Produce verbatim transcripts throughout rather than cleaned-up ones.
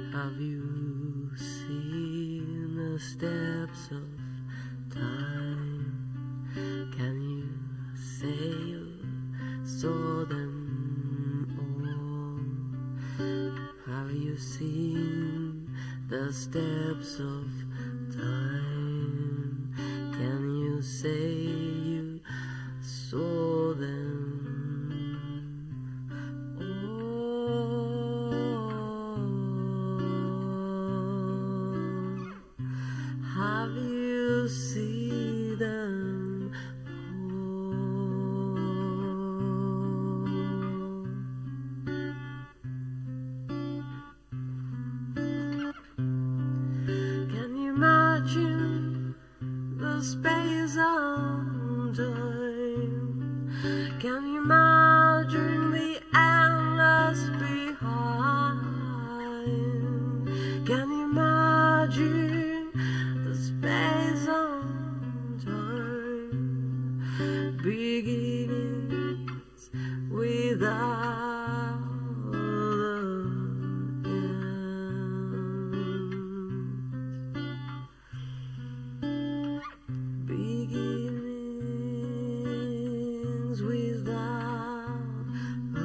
Have you seen the steps of time? Can you say you saw them all? Have you seen the steps of time? Can you say you saw them? Have you seen them all? Can you imagine the space of time? Can you imagine the endless behind? Can you imagine the space of time begins without the end, begins without the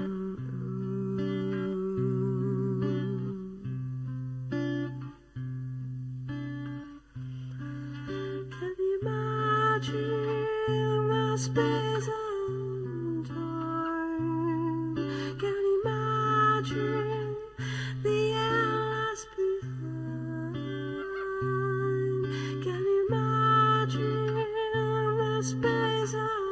Can you imagine the space and time? Can you imagine the endless behind? Can you imagine the space and